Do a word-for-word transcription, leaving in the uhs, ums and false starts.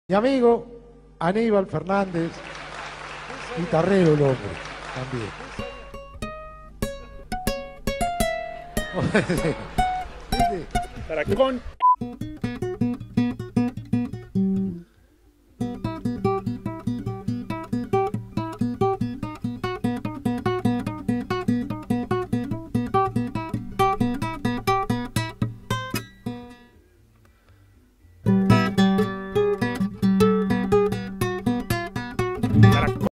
Mi amigo Aníbal Fernández, guitarrero el hombre, también. Para con...